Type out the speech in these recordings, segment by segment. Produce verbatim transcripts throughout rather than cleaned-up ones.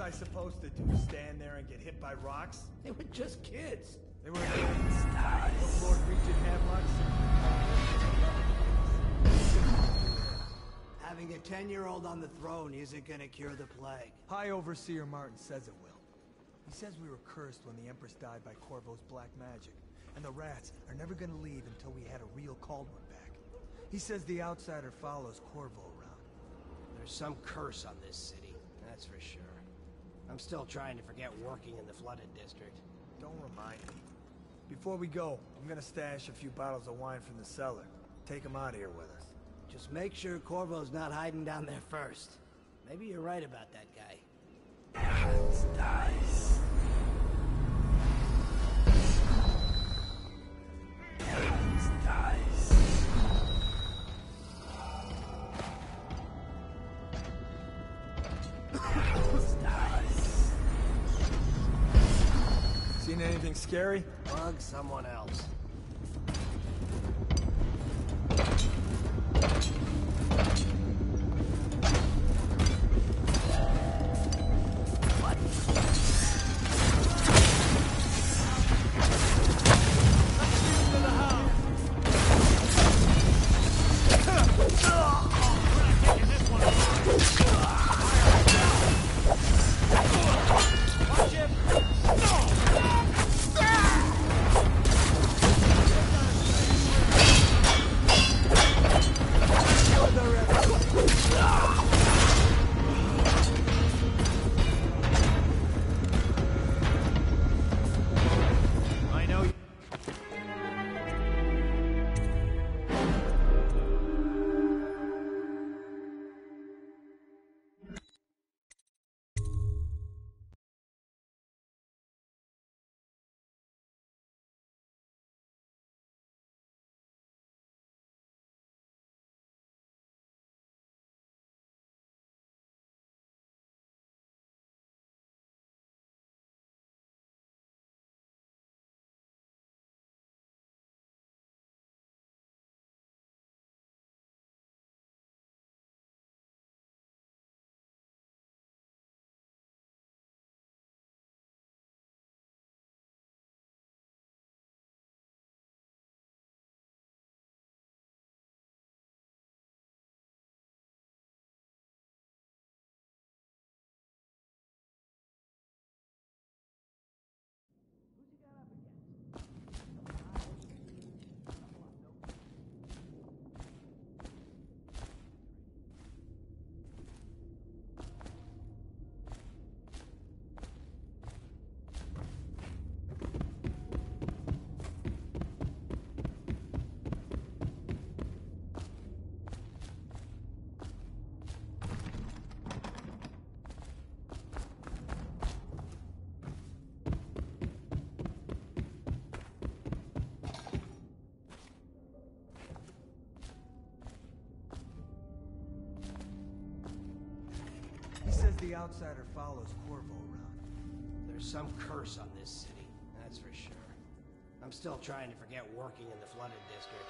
I supposed to do? Stand there and get hit by rocks? They were just kids. They were nice. Lord Regent Havelocks. Having a ten-year-old on the throne isn't gonna cure the plague. High Overseer Martin says it will. He says we were cursed when the Empress died by Corvo's black magic, and the rats are never gonna leave until we had a real Cauldron back. He says the outsider follows Corvo around. There's some curse on this city, that's for sure. I'm still trying to forget working in the flooded district. Don't remind me. Before we go, I'm gonna stash a few bottles of wine from the cellar. Take them out of here with us. Just make sure Corvo's not hiding down there first. Maybe you're right about that guy. That's nice. That's nice. That's nice. Seen anything scary? Bug someone else. The outsider follows Corvo around. There's some curse on this city, that's for sure. I'm still trying to forget working in the flooded district.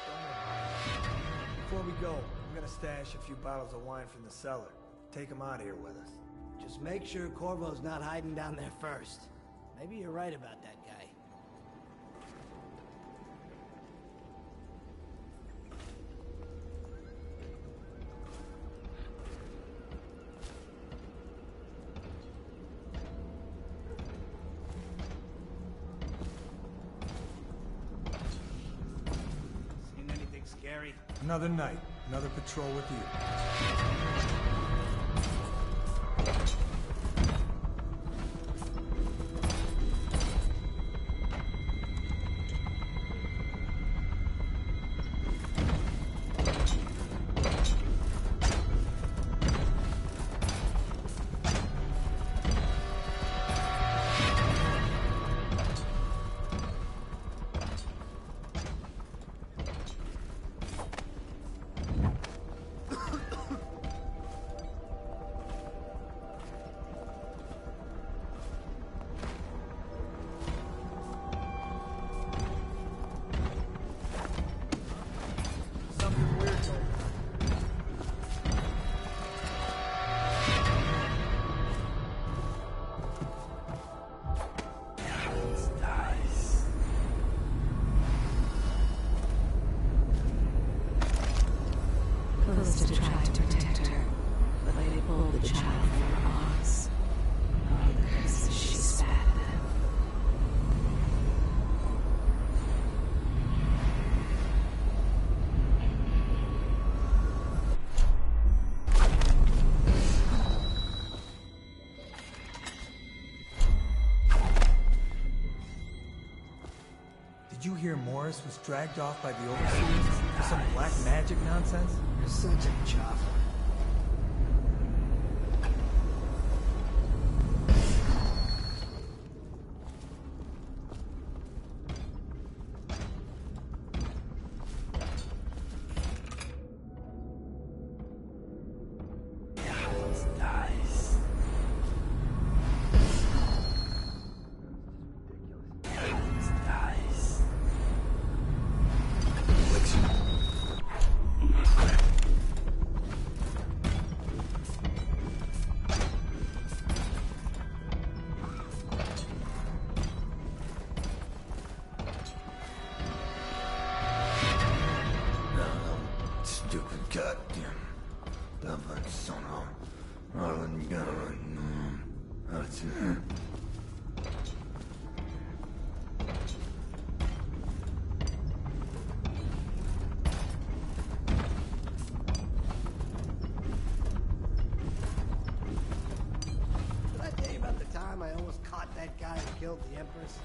Before we go, I'm gonna stash a few bottles of wine from the cellar. Take them out of here with us. Just make sure Corvo's not hiding down there first. Maybe you're right about that guy. Another night, another patrol with you. hear Morris was dragged off by the overseers for some black magic nonsense? You're such a chopper. I almost caught that guy who killed the Empress.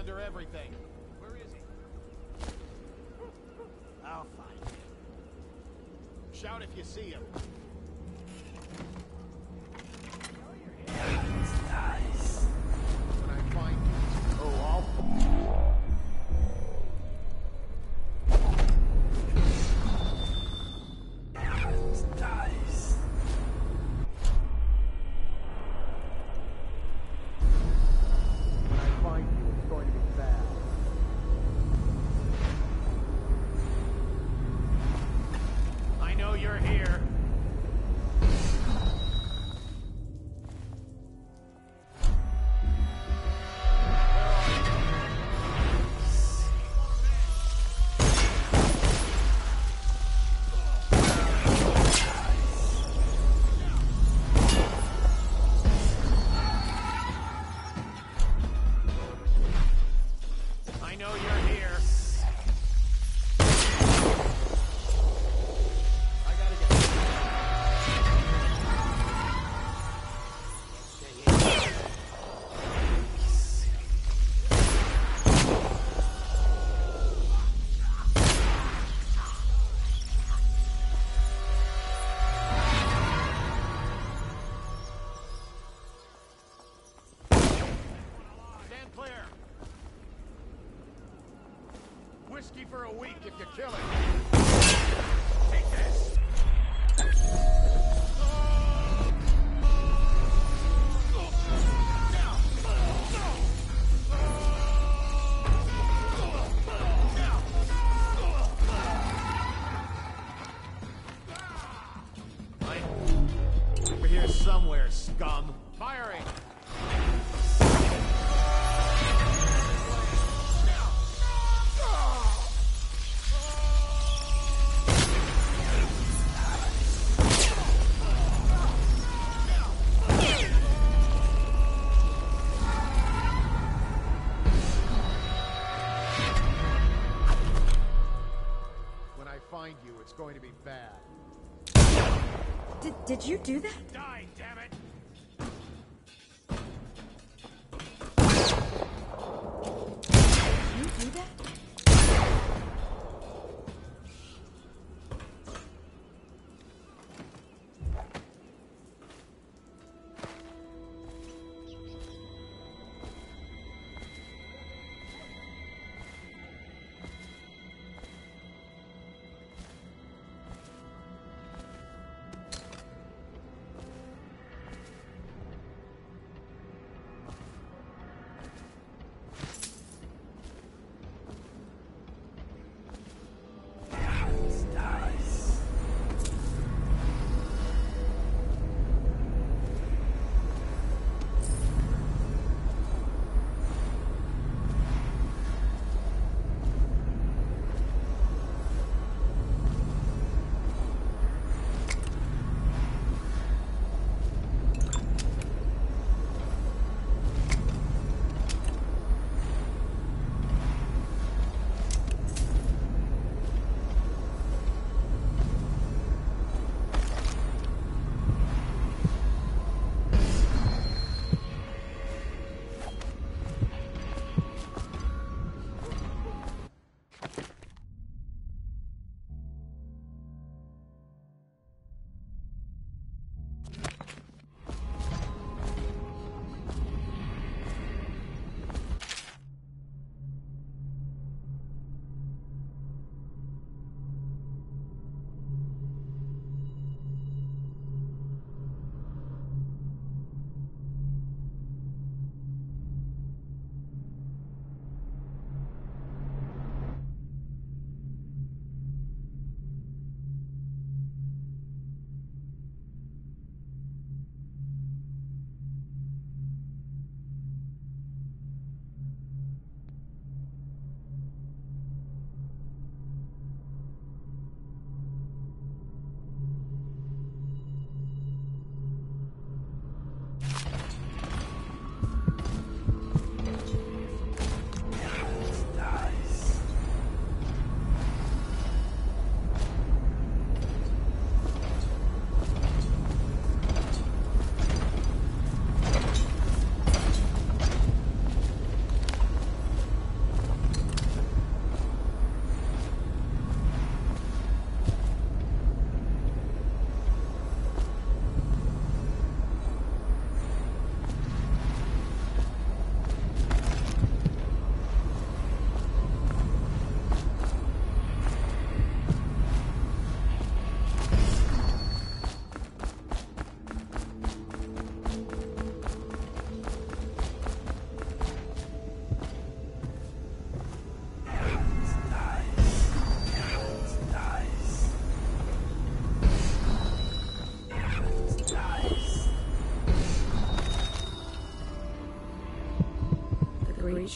under everything. Where is he? I'll find him. Shout if you see him. Heaven's dice. When I find you. Oh, I'll... Heaven's dice. When I find you, it's going to be bad. I know you're here. I know you're here. I gotta get. Stand clear. Whiskey for a week if you kill him. Take this. We're here somewhere, scum. Firing. When I find you, it's going to be bad. Did, did you do that? Die, damn it! Did you do that?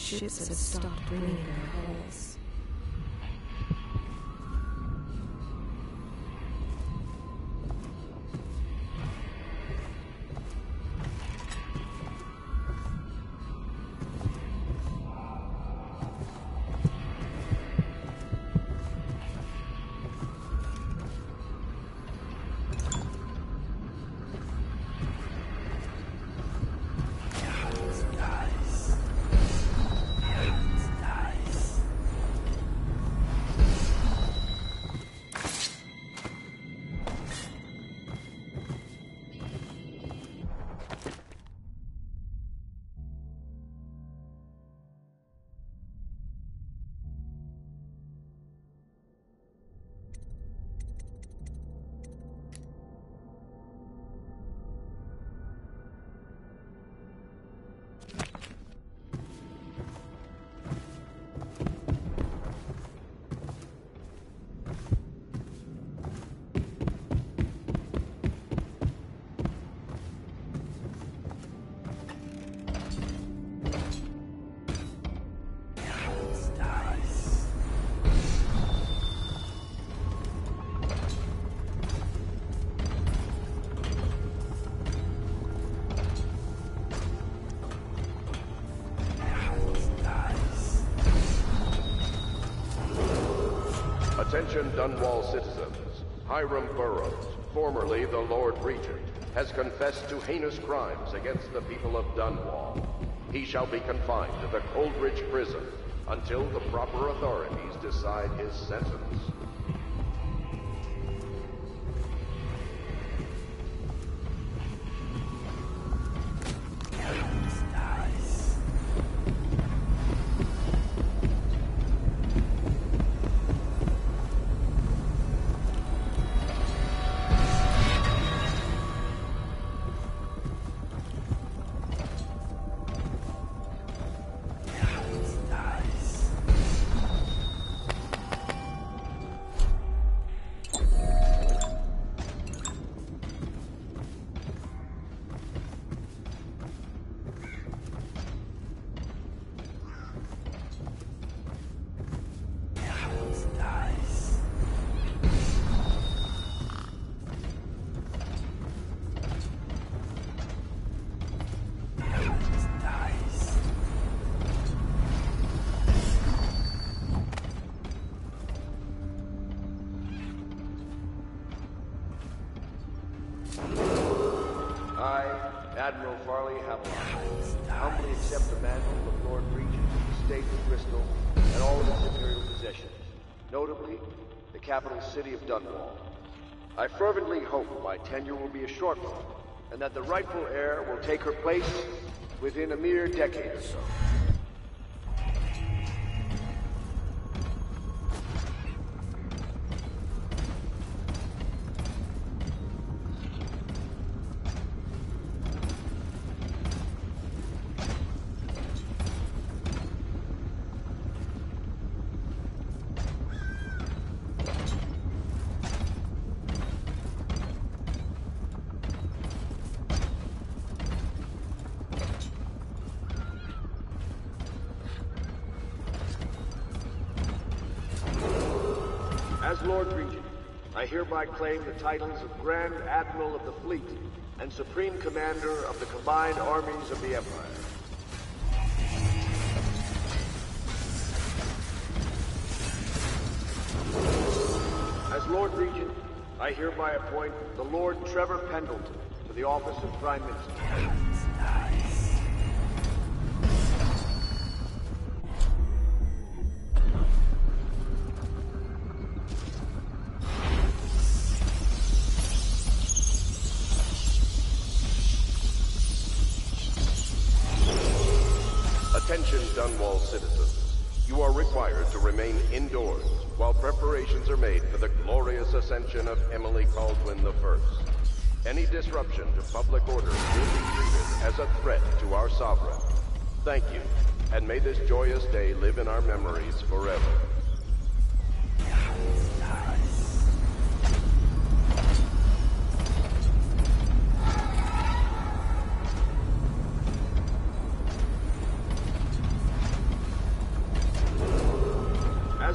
ships have stopped bringing their hulls. Attention Dunwall citizens. Hiram Burroughs, formerly the Lord Regent, has confessed to heinous crimes against the people of Dunwall. He shall be confined to the Coldridge prison until the proper authorities decide his sentence. Admiral Farley Havelock, humbly accept the mantle of Lord Regent of the State of Bristol and all of its imperial possessions, notably the capital city of Dunwall. I fervently hope my tenure will be a short one, and that the rightful heir will take her place within a mere decade or so. As Lord Regent, I hereby claim the titles of Grand Admiral of the Fleet and Supreme Commander of the combined armies of the Empire. As Lord Regent, I hereby appoint the Lord Trevor Pendleton to the office of Prime Minister. Attention Dunwall citizens. You are required to remain indoors while preparations are made for the glorious ascension of Emily Caldwin the First. Any disruption to public order will be treated as a threat to our sovereign. Thank you, and may this joyous day live in our memories forever.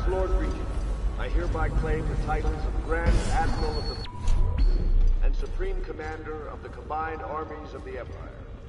As Lord Regent, I hereby claim the titles of Grand Admiral of the and Supreme Commander of the Combined Armies of the Empire.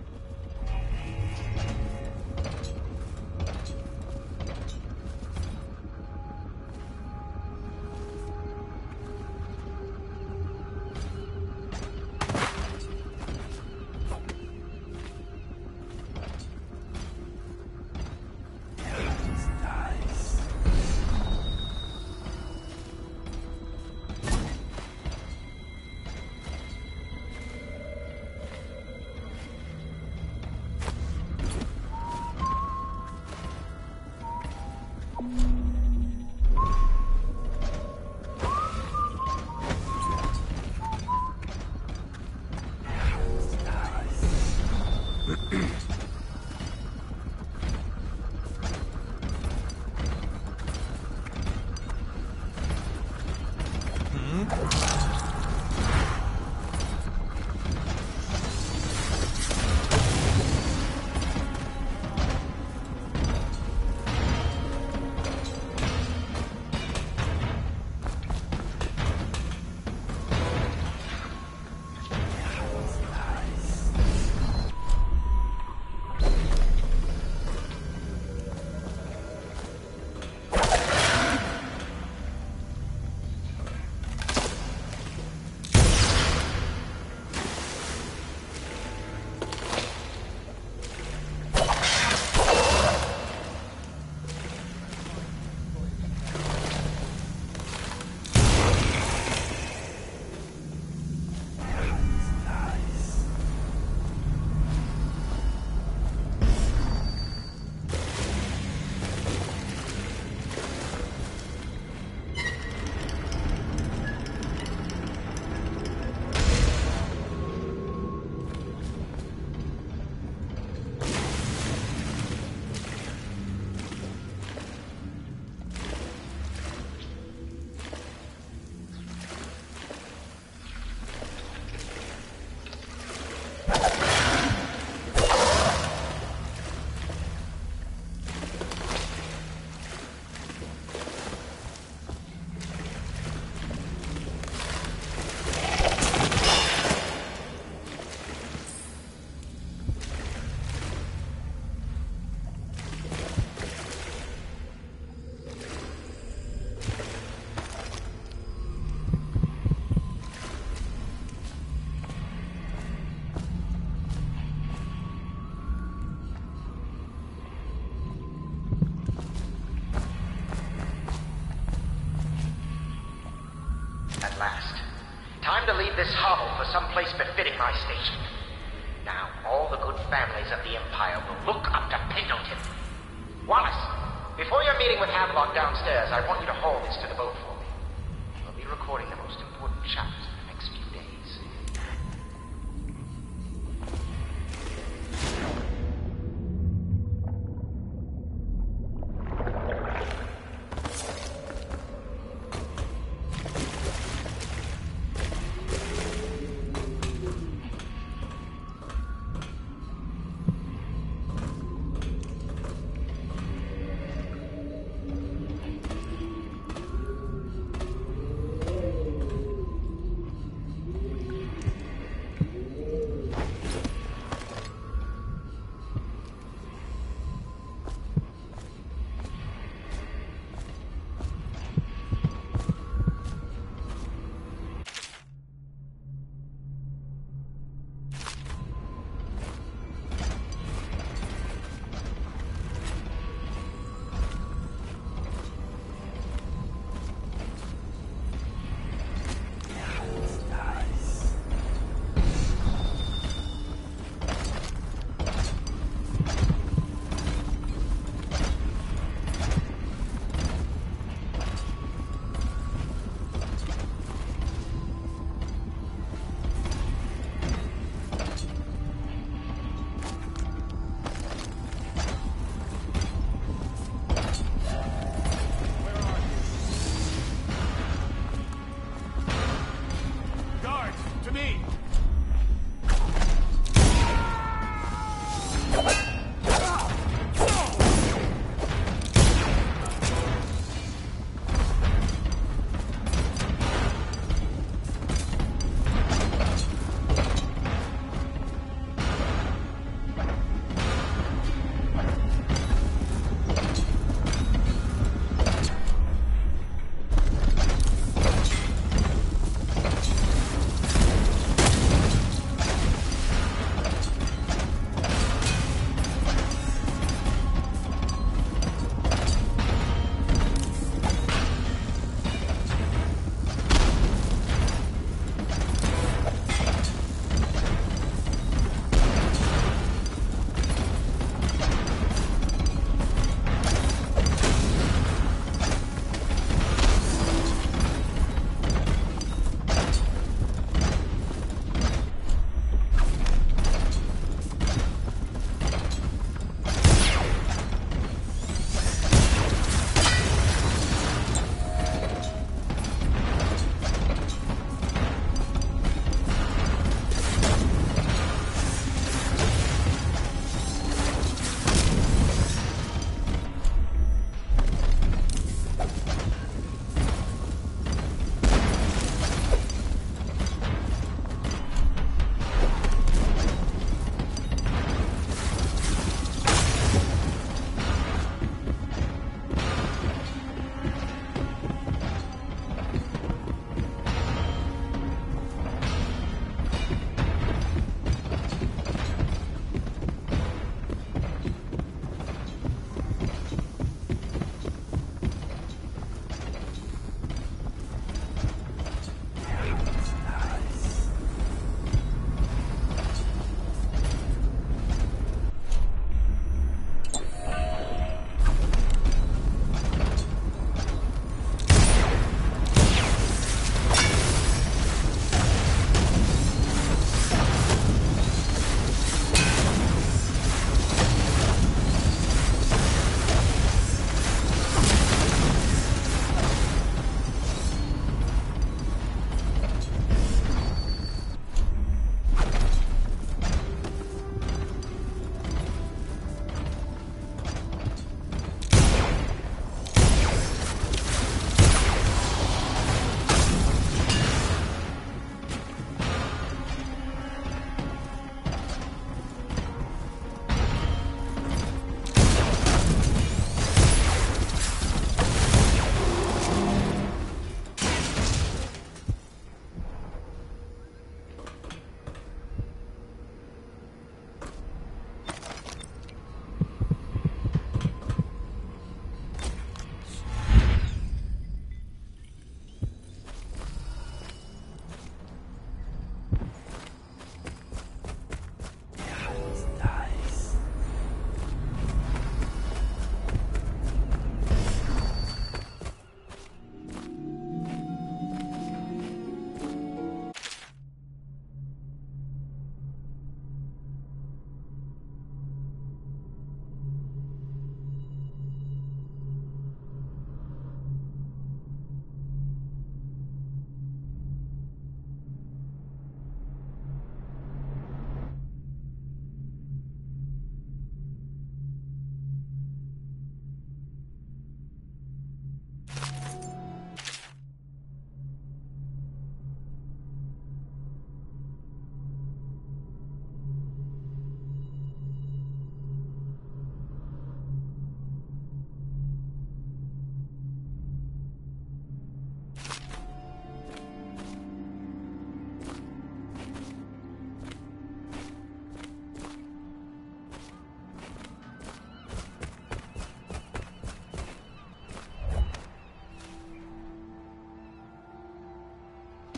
Time to leave this hovel for some place befitting my station. Now, all the good families of the Empire will look up to Pendleton. Wallace, before your meeting with Havelock downstairs, I want you to haul this to the boat for me. We'll be recording the most important chapters in the next few days.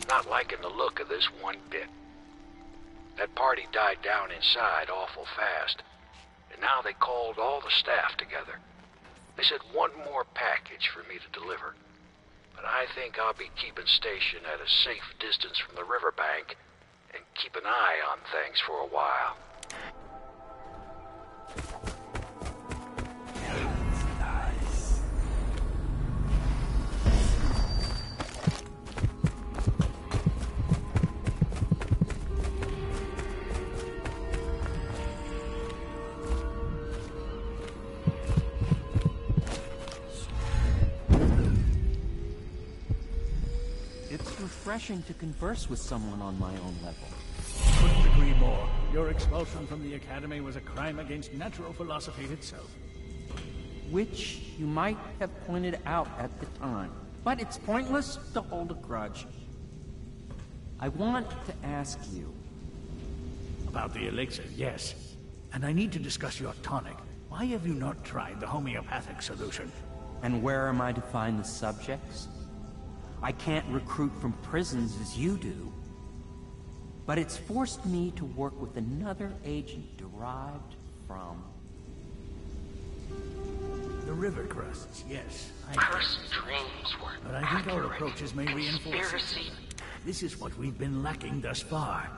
not liking the look of this one bit. That party died down inside awful fast, and now they called all the staff together. They said one more package for me to deliver, but I think I'll be keeping station at a safe distance from the riverbank and keep an eye on things for a while. Nice. It's refreshing to converse with someone on my own level. Couldn't agree more. Your expulsion from the Academy was a crime against natural philosophy itself. Which you might have pointed out at the time. But it's pointless to hold a grudge. I want to ask you... About the elixir, yes. And I need to discuss your tonic. Why have you not tried the homeopathic solution? And where am I to find the subjects? I can't recruit from prisons as you do. But it's forced me to work with another agent derived from... The river crusts, yes. I Cursed dreams were But I think our accurate. approaches may reinforce Conspiracy. it. This is what we've been lacking thus far.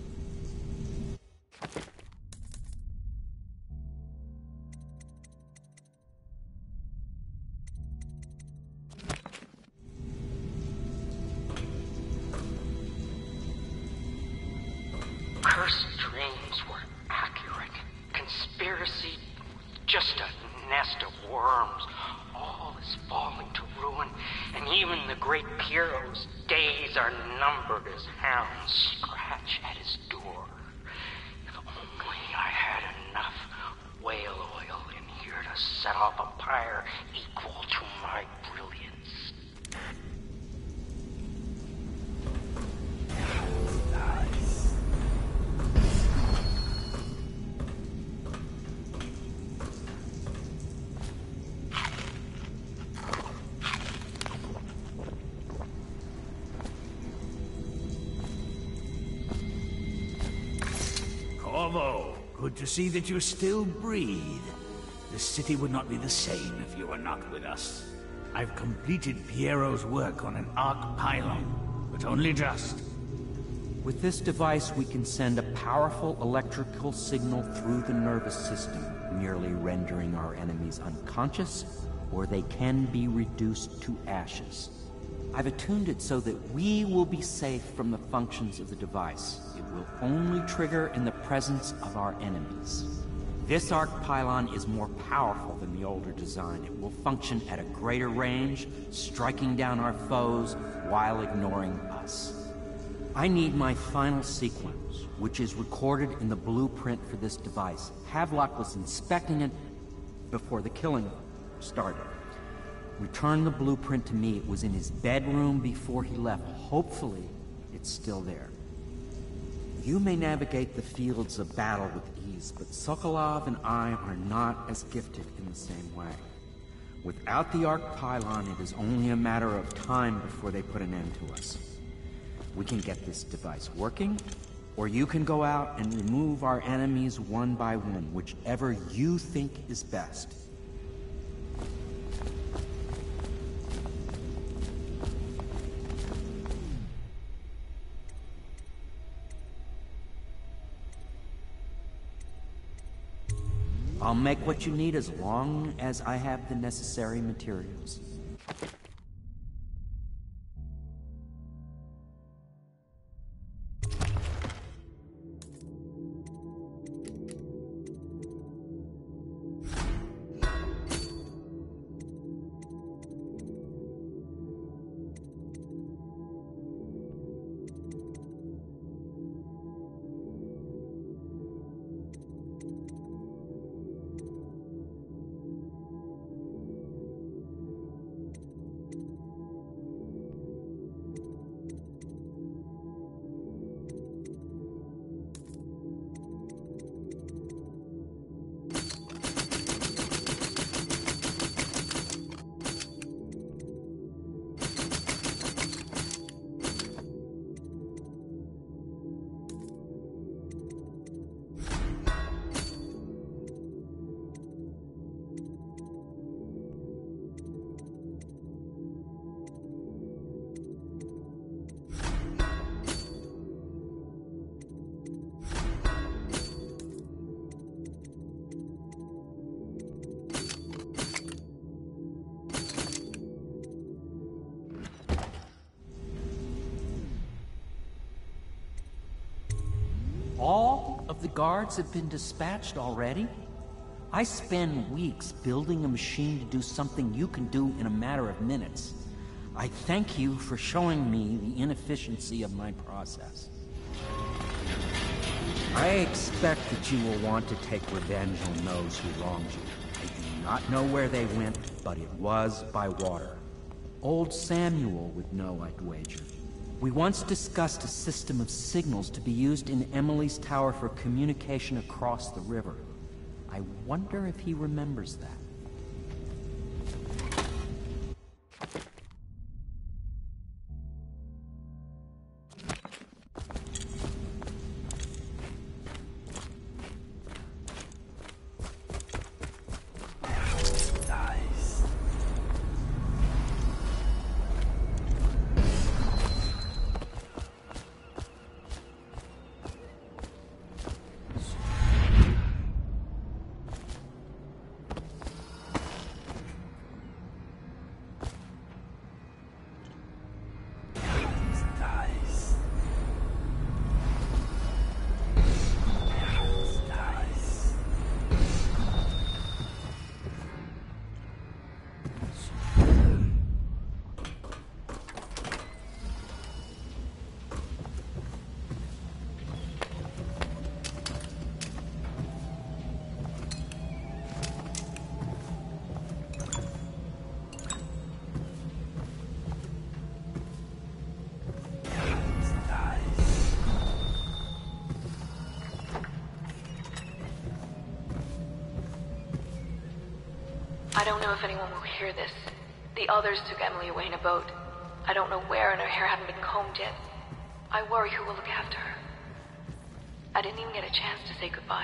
Cursed dreams were accurate. Conspiracy, just a nest of worms. All is falling to ruin, and even the great Pierrot's days are numbered as hounds scratch at his door. If only I had enough whale oil in here to set off a pyre equal to my brilliance. Nice. Corvo, good to see that you still breathe. The city would not be the same if you were not with us. I've completed Piero's work on an arc pylon, but only just. With this device, we can send a powerful electrical signal through the nervous system, merely rendering our enemies unconscious, or they can be reduced to ashes. I've attuned it so that we will be safe from the functions of the device. It will only trigger in the presence of our enemies. This arc pylon is more powerful than the older design. It will function at a greater range, striking down our foes while ignoring us. I need my final sequence, which is recorded in the blueprint for this device. Havelock was inspecting it before the killing started. Returned the blueprint to me. It was in his bedroom before he left. Hopefully, it's still there. You may navigate the fields of battle with ease, but Sokolov and I are not as gifted in the same way. Without the arc pylon, it is only a matter of time before they put an end to us. We can get this device working, or you can go out and remove our enemies one by one, whichever you think is best. I'll make what you need as long as I have the necessary materials. all of the guards have been dispatched already? I spend weeks building a machine to do something you can do in a matter of minutes. I thank you for showing me the inefficiency of my process. I expect that you will want to take revenge on those who wronged you. I do not know where they went, but it was by water. Old Samuel would know, I'd wager. We once discussed a system of signals to be used in Emily's tower for communication across the river. I wonder if he remembers that. I don't know if anyone will hear this. The others took Emily away in a boat. I don't know where, and her hair hadn't been combed yet. I worry who will look after her. I didn't even get a chance to say goodbye.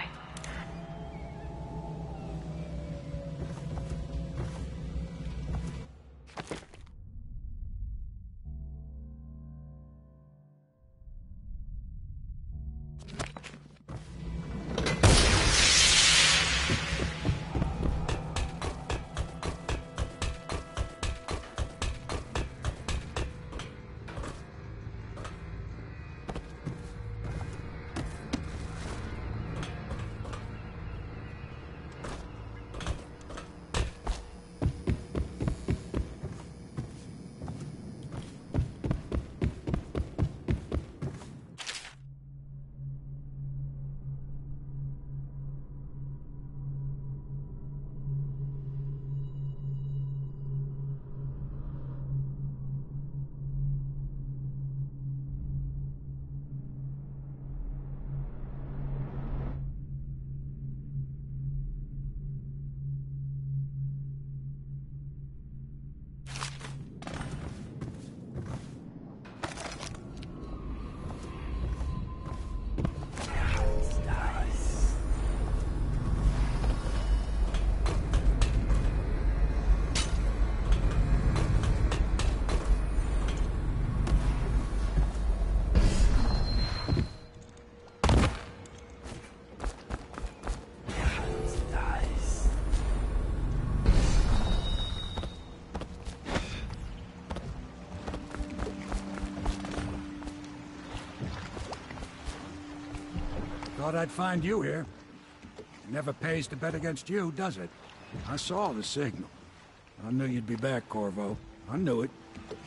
Thought I'd find you here. It never pays to bet against you, does it? I saw the signal. I knew you'd be back, Corvo. I knew it.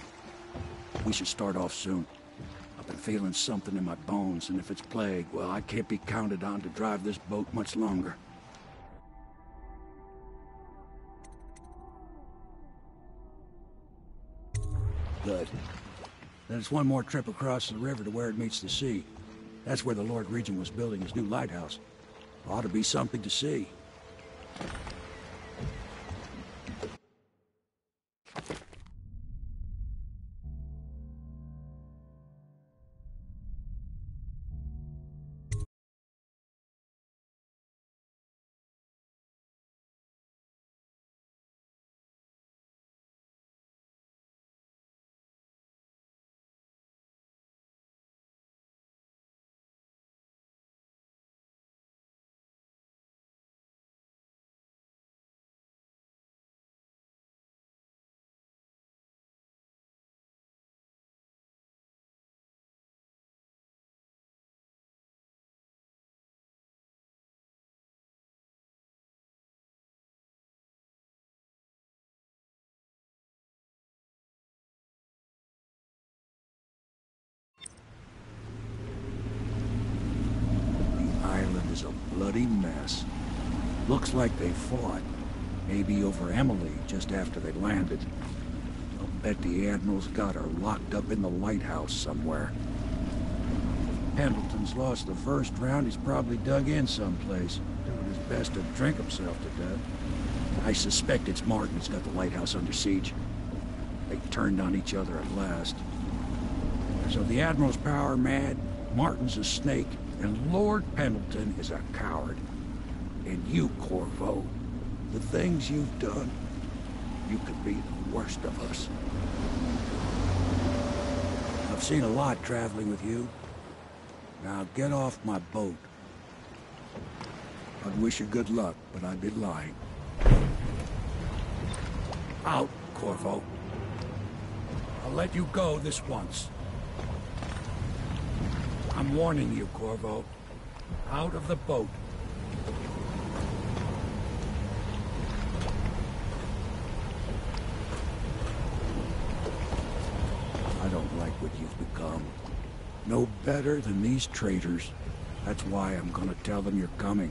We should start off soon. I've been feeling something in my bones, and if it's plague, well, I can't be counted on to drive this boat much longer. Good. Then it's one more trip across the river to where it meets the sea. That's where the Lord Regent was building his new lighthouse. Ought to be something to see. bloody mess. Looks like they fought. Maybe over Emily just after they landed. I'll bet the Admiral's got her locked up in the Lighthouse somewhere. Pendleton's lost the first round. He's probably dug in someplace, doing his best to drink himself to death. I suspect it's Martin who's got the Lighthouse under siege. They turned on each other at last. So the Admiral's power mad, Martin's a snake, and Lord Pendleton is a coward. And you, Corvo, the things you've done, you could be the worst of us. I've seen a lot traveling with you. Now get off my boat. I'd wish you good luck, but I'd be lying. Out, Corvo. I'll let you go this once. I'm warning you, Corvo. Out of the boat. I don't like what you've become. No better than these traitors. That's why I'm gonna tell them you're coming.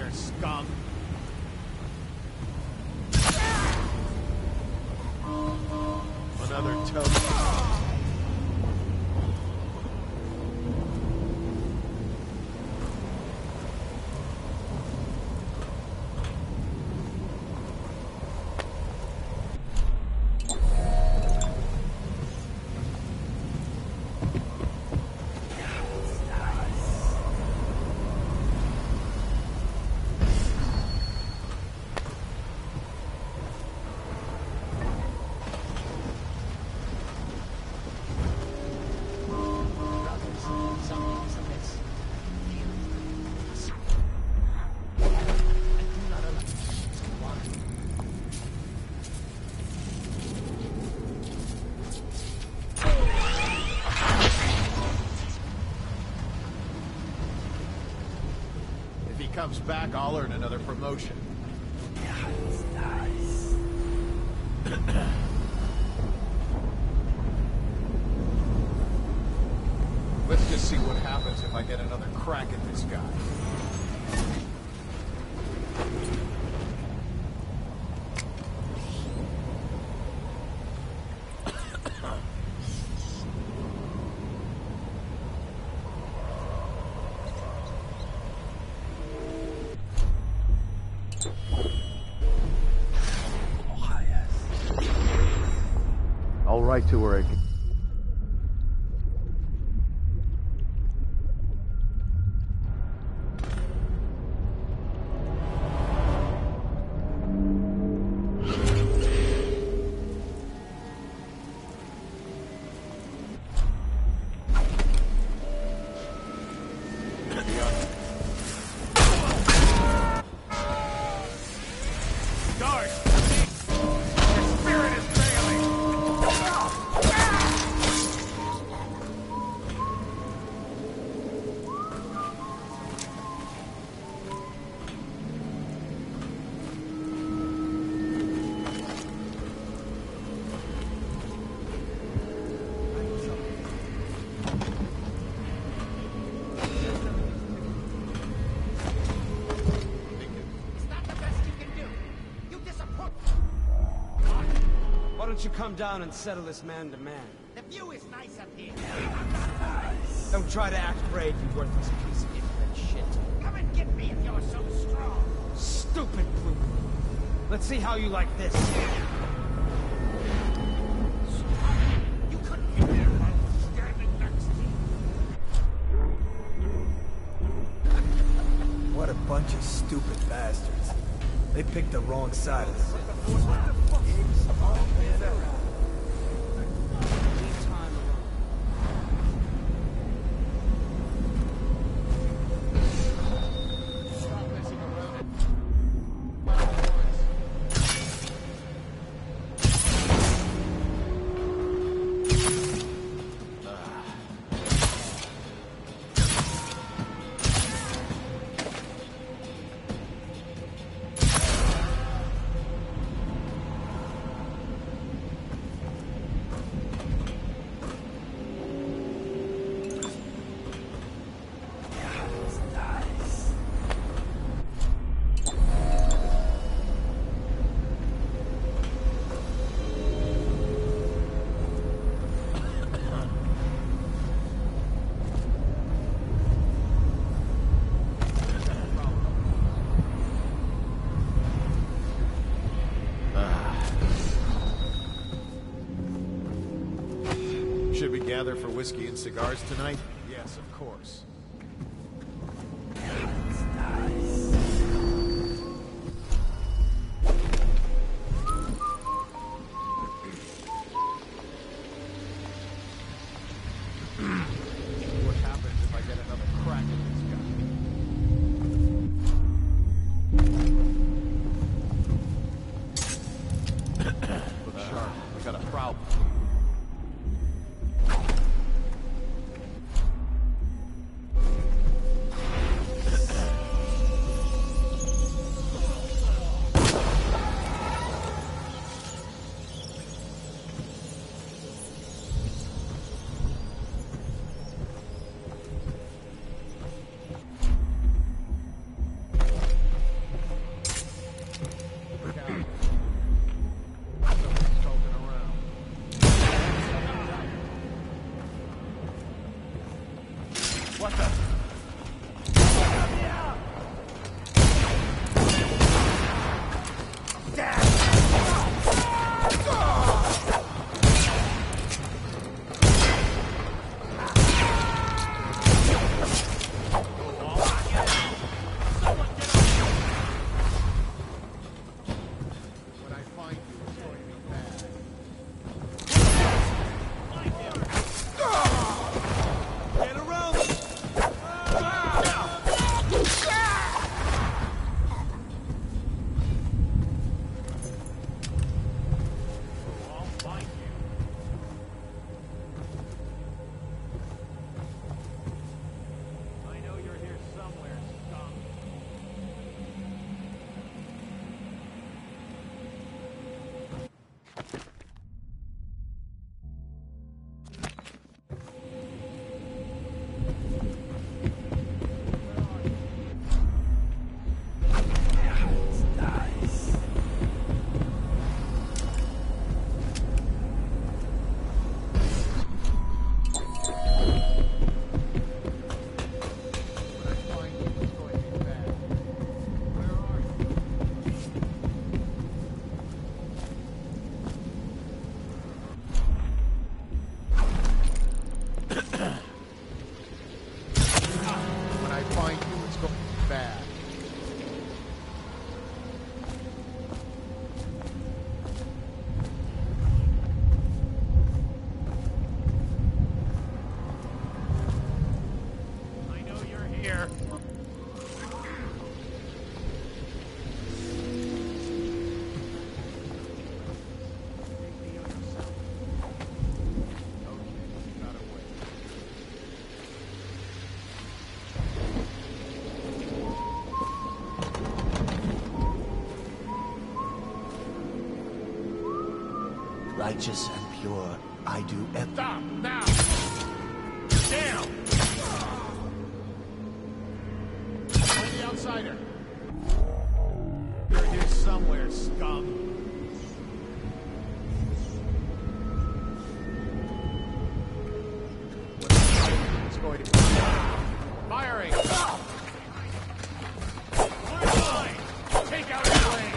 there, scum! Another token. Comes back, I'll earn another promotion. Nice. Let's just see what happens if I get another crack at this guy. Right to her again. You come down and settle this man to man. The view is nice up here. Nice. Don't try to act brave, you worthless piece of ignorant shit. Come and get me if you're so strong. Stupid brute. Let's see how you like this. You couldn't get there while I was standing next to you. What a bunch of stupid bastards. They picked the wrong side of this. Should we gather for whiskey and cigars tonight? Yes, of course. What happens if I get another crack at this guy? Look sharp. We got a problem. What the? Righteous and pure, I do everything. Stop now! Down! Find the outsider. You're here somewhere, scum. It's going to be firing. Take out his legs.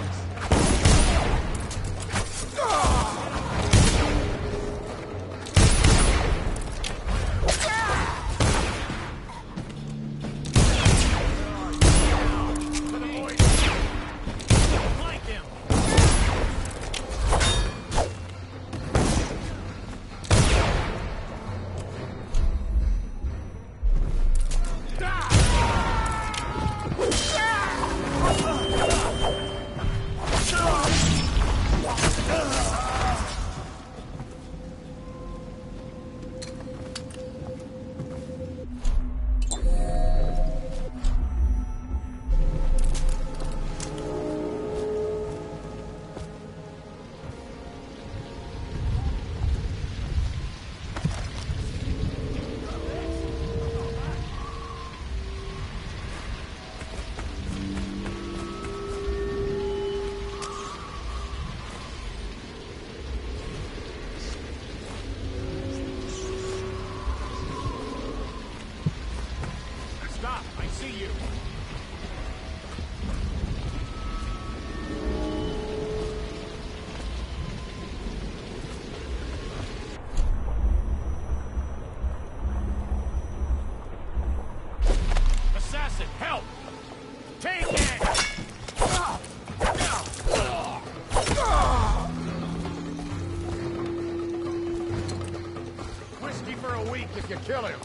Help! Take it! Whiskey for a week if you kill him.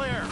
clear.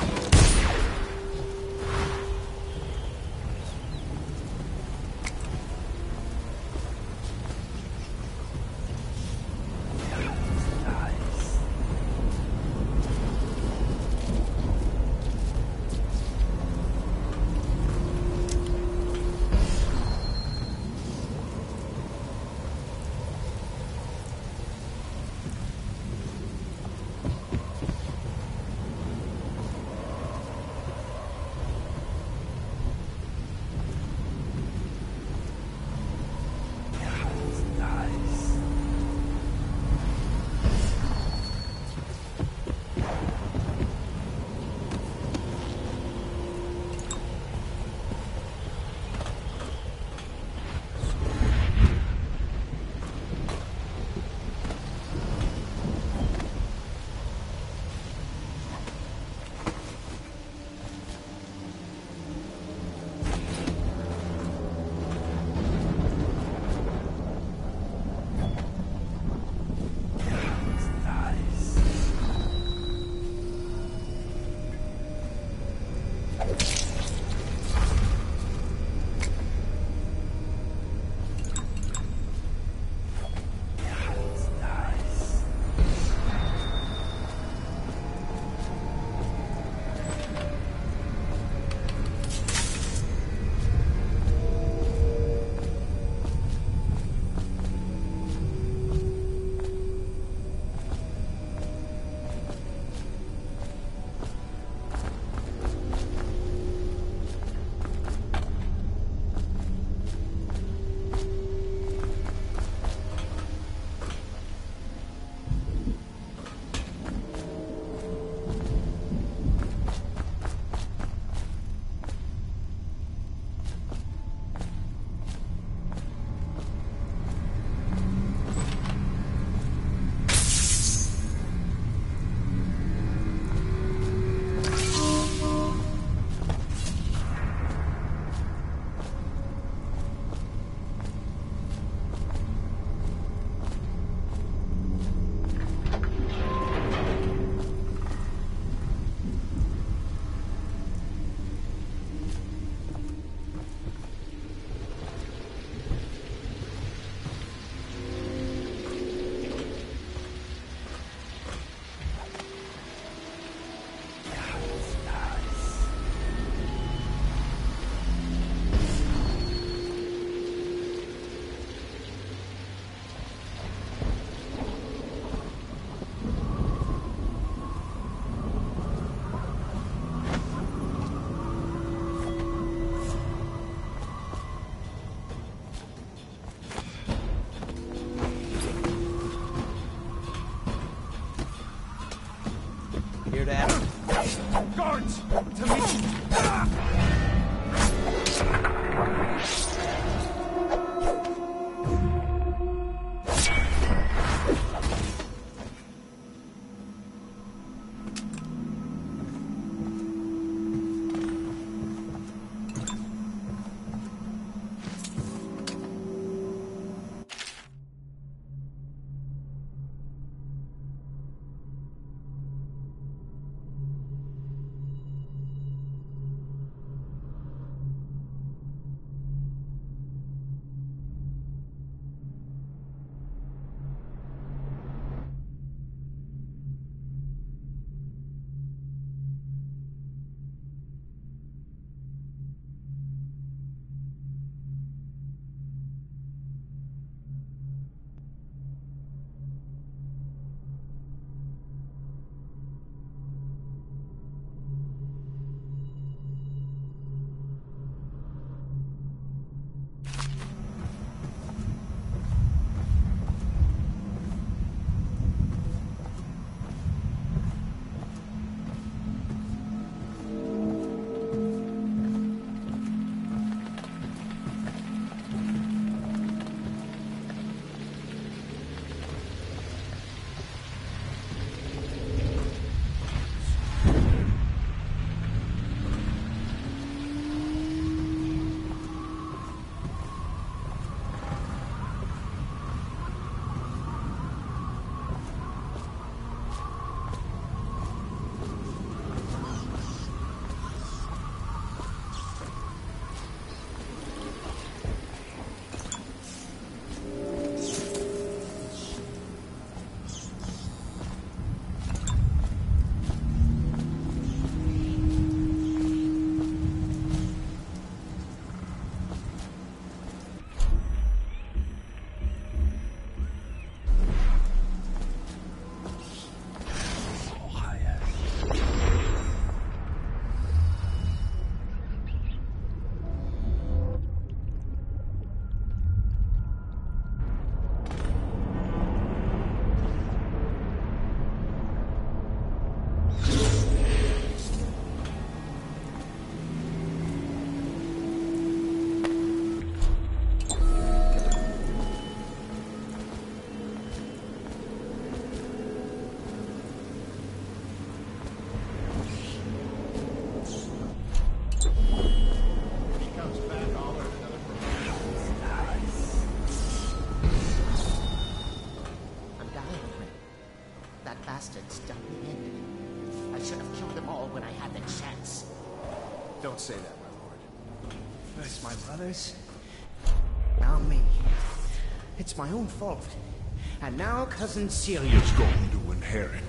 Don't say that, my lord. First my brothers, now me. It's my own fault. And now cousin Celia is going to inherit.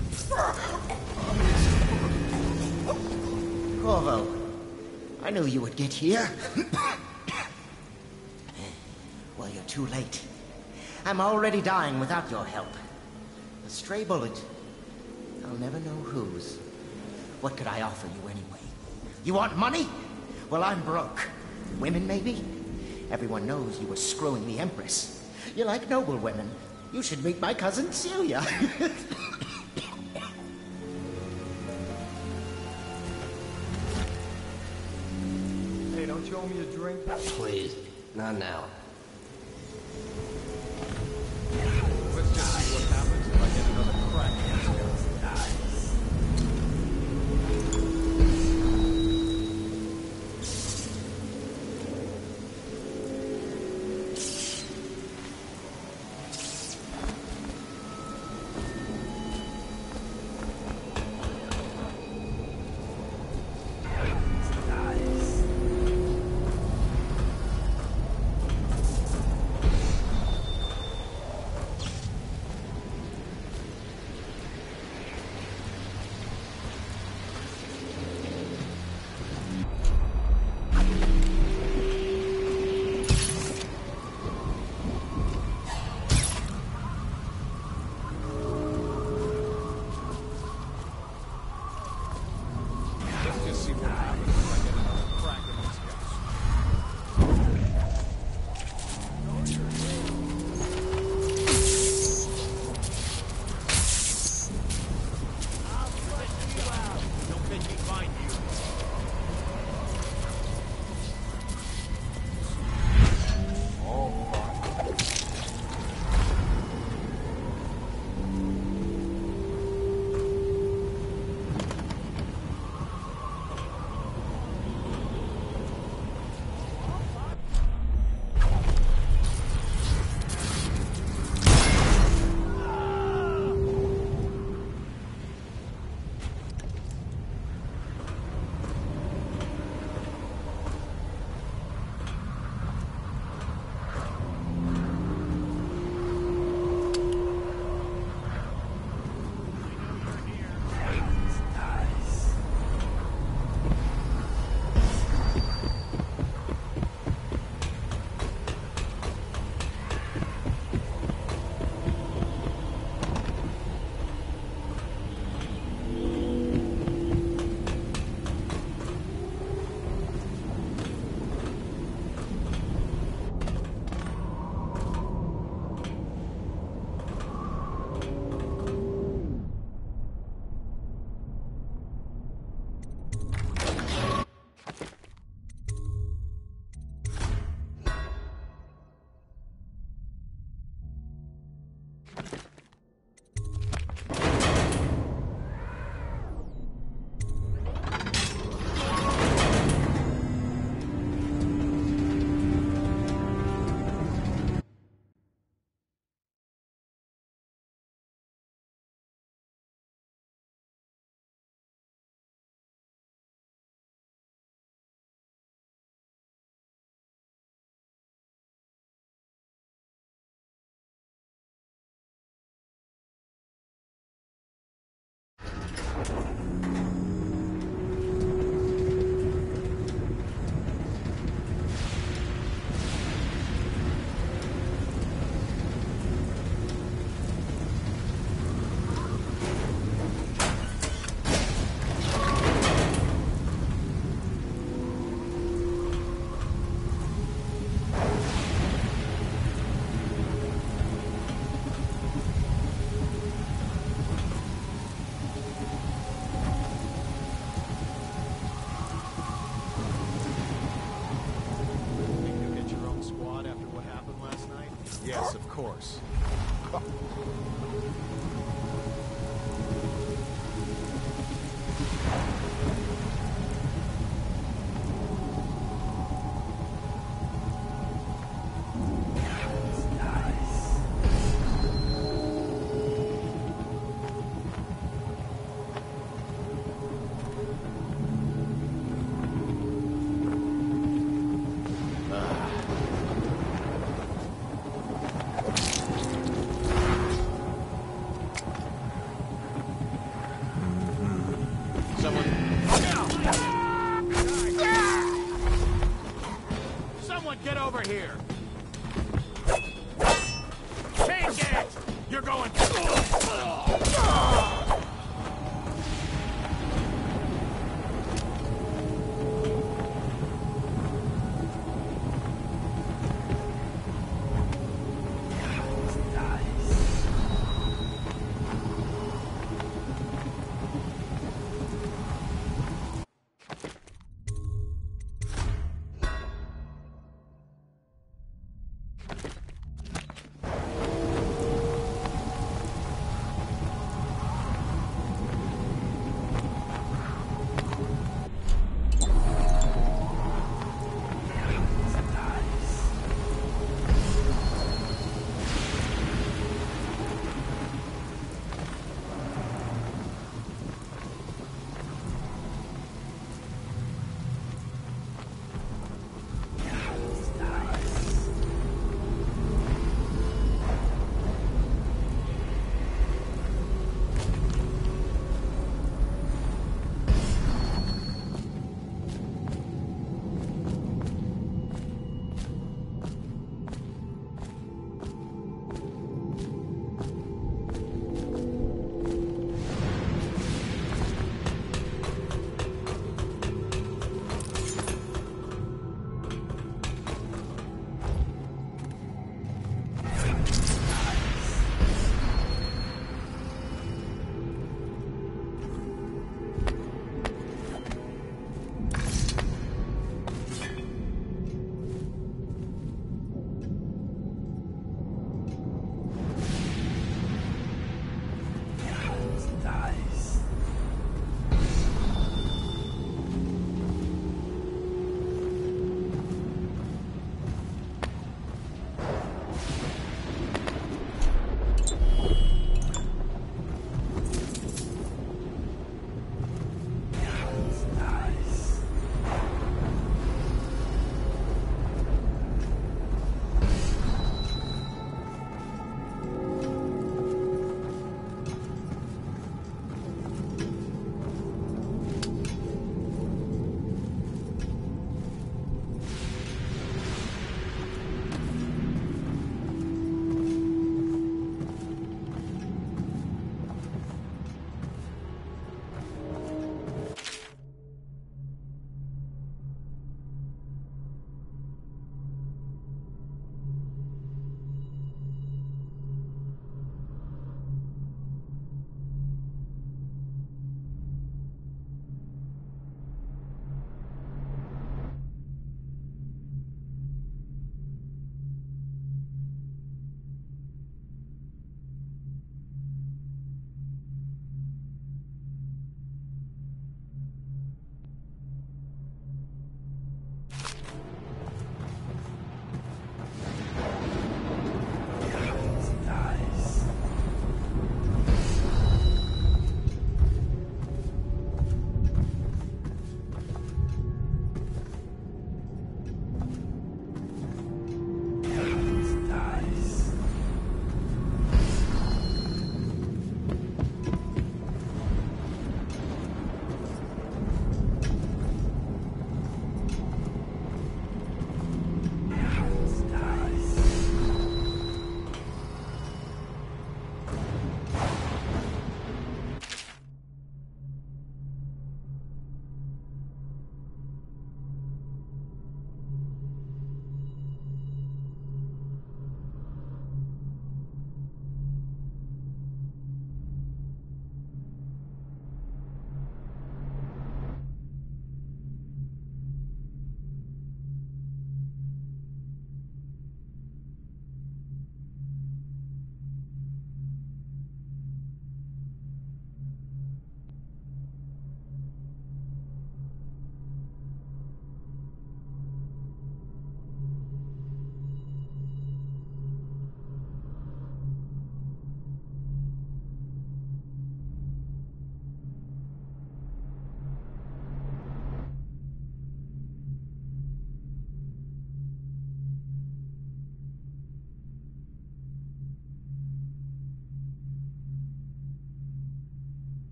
Corvo, I knew you would get here. Well, you're too late. I'm already dying without your help. A stray bullet. I'll never know whose. What could I offer you anyway? You want money? Well, I'm broke. Women, maybe? Everyone knows you were screwing the Empress. You like noble women. You should meet my cousin Celia. Hey, don't you owe me a drink? Please, not now. Let's just see what happens if I get another crack at this guy. Yes, of course. over here! Take it! You're going...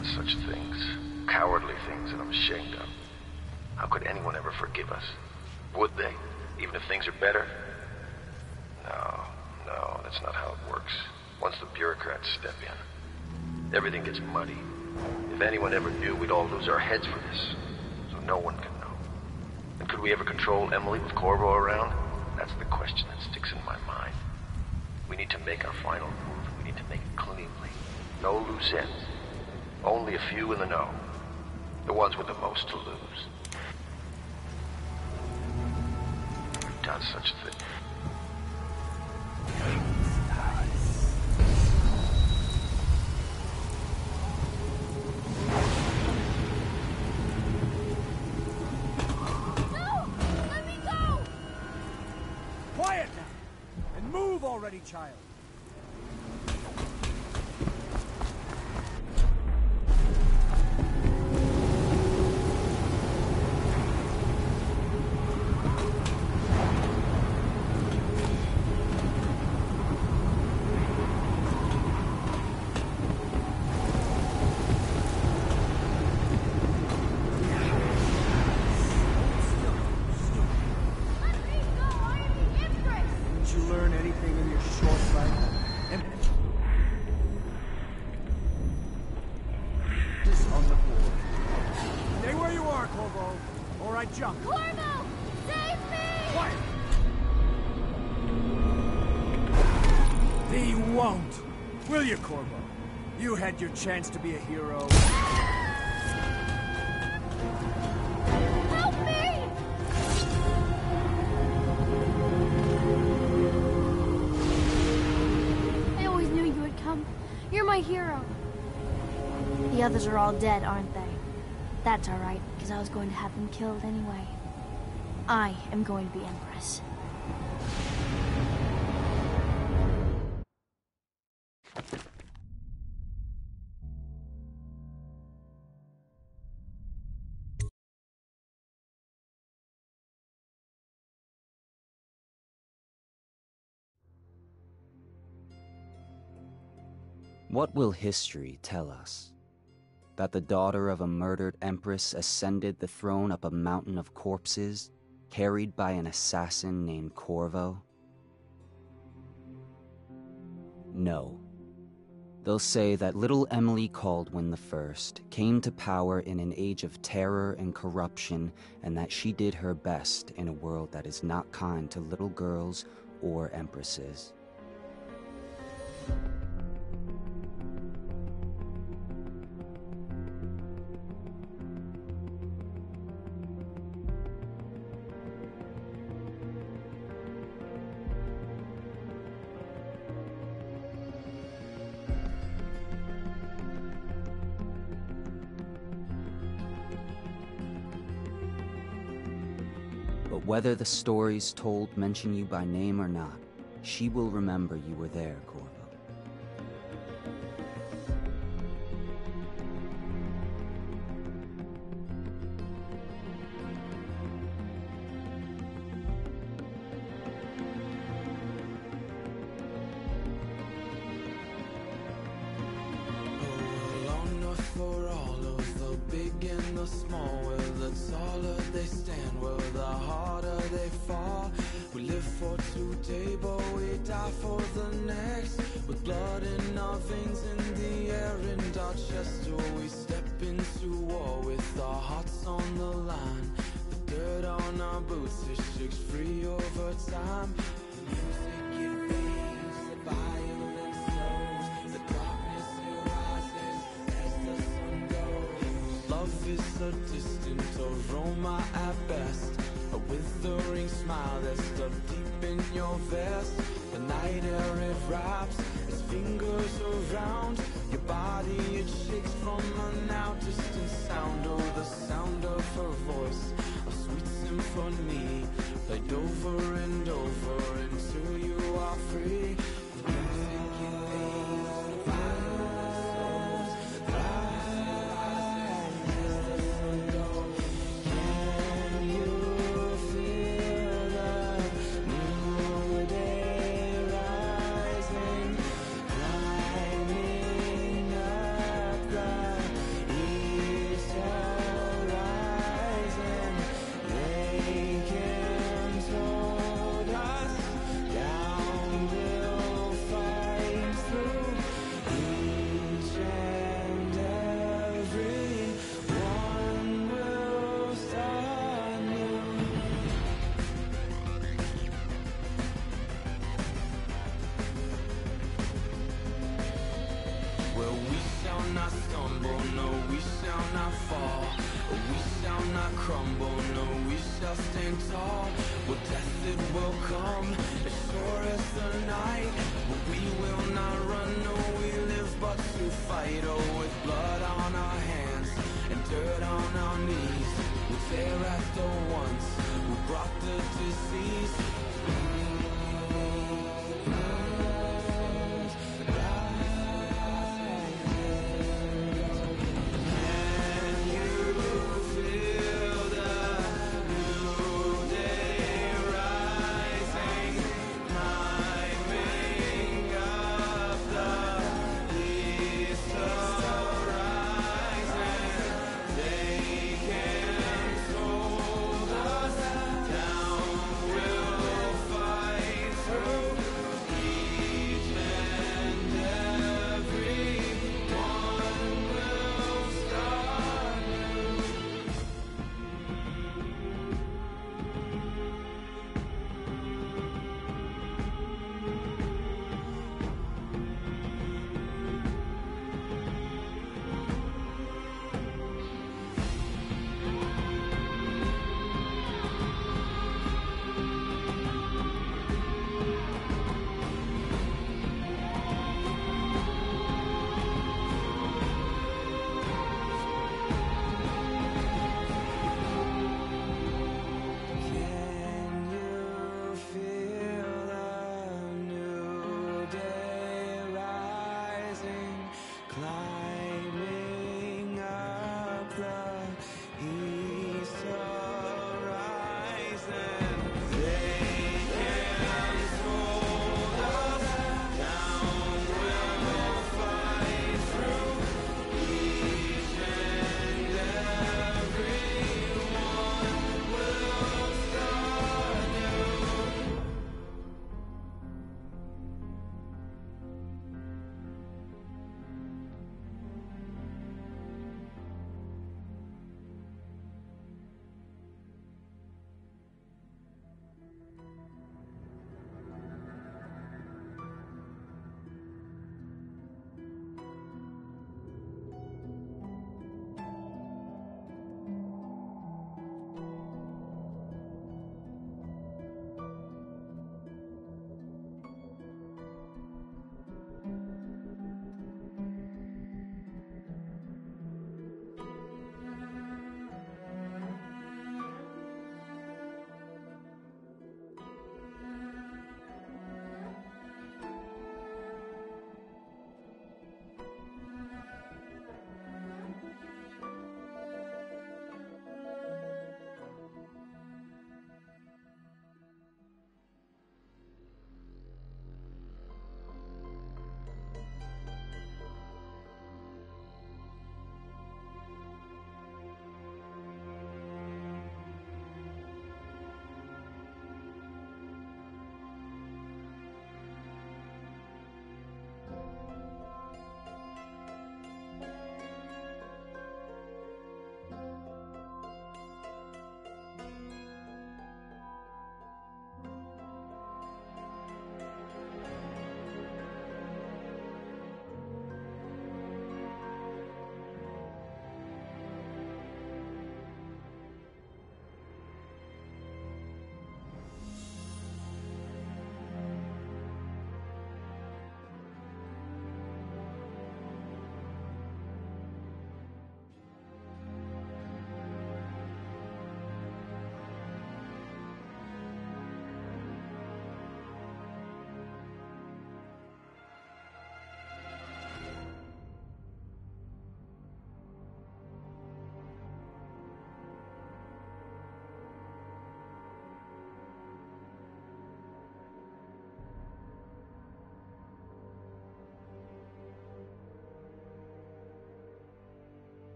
done such things. Cowardly things that I'm ashamed of. How could anyone ever forgive us? Would they? Even if things are better? No, no, that's not how it works. Once the bureaucrats step in, everything gets muddy. If anyone ever knew, we'd all lose our heads for this. So no one can know. And could we ever control Emily with Corvo around? That's the question that sticks in my mind. We need to make our final move. We need to make it cleanly. No loose ends. Only a few in the know. The ones with the most to lose. We've done such a thing. Quiet now! And move already, child! Will you, Corvo? You had your chance to be a hero. Help me! I always knew you would come. You're my hero. The others are all dead, aren't they? That's all right, because I was going to have them killed anyway. I am going to be Empress. What will history tell us? That the daughter of a murdered empress ascended the throne up a mountain of corpses, carried by an assassin named Corvo? No. They'll say that little Emily Caldwin the First came to power in an age of terror and corruption, and that she did her best in a world that is not kind to little girls or empresses. But whether the stories told mention you by name or not, she will remember you were there, Corvo. For all of the big and the small, where the taller they stand, where the harder they fall. We live for today, but we die for the next. With blood in our veins, in the air, in our chest, oh, we step into war with our hearts on the line. The dirt on our boots, it shakes free over time. The music, it fades, the violence slows, the darkness, it rises as the sun goes. Love is a distant aroma at best, a withering smile that's stuck deep in your vest. The night air, it wraps its fingers around your body, it shakes from a now distant sound. Oh, the sound of her voice, a sweet symphony, played over and over until you are free. The music, it fades, the violence slows, the rise as the sun goes. Can you feel the new day rising, climbing up the come as sure as the night. But we will not run, no, we live but to fight. Oh, with blood on our hands and dirt on our knees, we tear at the ones who brought the disease. Mm-hmm.